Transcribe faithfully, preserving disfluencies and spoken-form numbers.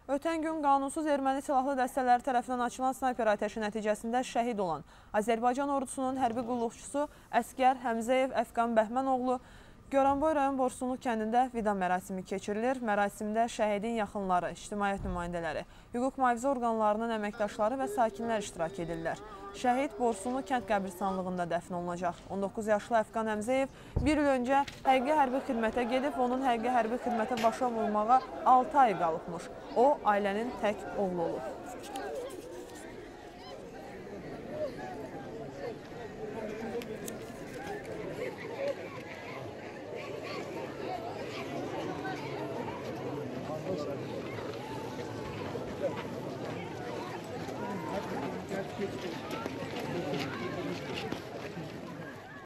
Ötən gün qanunsuz erməni silahlı dəstələri tərəfindən açılan snayper atəşi nəticəsində şəhid olan Azərbaycan ordusunun hərbi qulluqçusu Əsgər Həmzəyev Əfqan Bəhmənoğlu Goranboy rayon Borsunluq kəndində vida mərasimi keçirilir. Mərasimdə şəhidin yaxınları, ictimaiyyət nümayəndələri, hüquq mühafizə orqanlarının əməkdaşları və sakinlər iştirak edirlər. Şəhid Borsunluq kənd qəbirstanlığında dəfn olunacaq. on doqquz yaşlı Əfqan Həmzəyev bir il öncə həqiqi hərbi xidmətə gedib, onun həqiqi hərbi xidmətə başa vurmağa altı ay qalıbmış. O, ailənin tək oğlu olub.